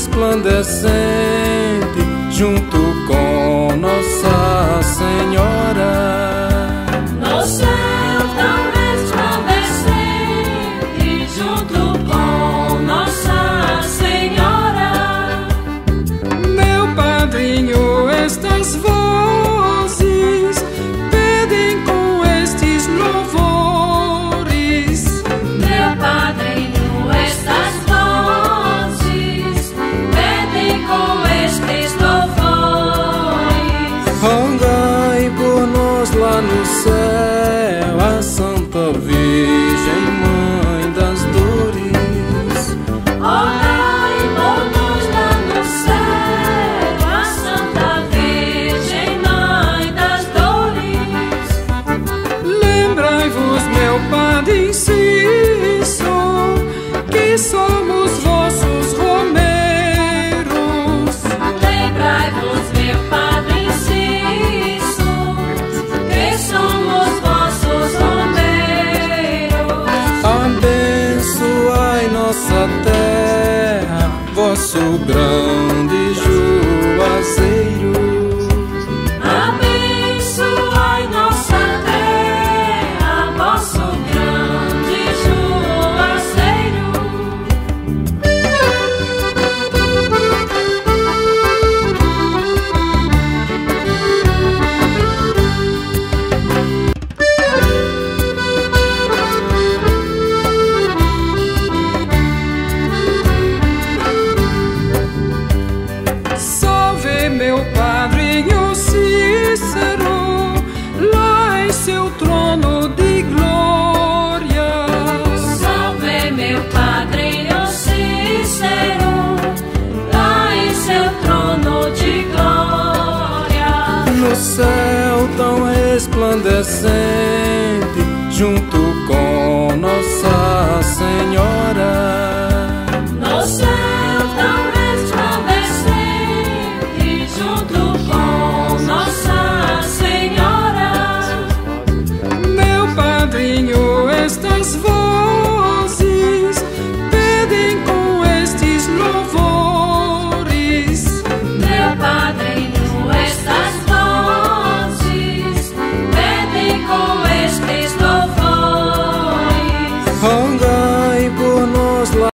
resplandecente, junto com Nossa Senhora. No céu tão resplandecente, junto com Nossa Senhora. Meu padrinho, estas vozes pedem com estes louvores. Meu padrinho, estas vozes pedem com estes louvores. Rogai por nós lá no céu, a Santa Virgem, Mãe das Dores. Rogai por nós lá no céu, a Santa Virgem, Mãe das Dores. Lembrai-vos, meu Padre Inciso, que somos vossos romeiros. Lembrai-vos, meu Padre Inciso, que somos vossos romeiros. Abençoai nossa terra, vosso grande juazeiro. Abençoai nossa terra, vosso grande juazeiro. Salve meu padrinho Cícero, lá em seu trono de glória. Salve meu padrinho Cícero, lá em seu trono de glória. No céu tão resplandecente, junto com Nossa Senhora.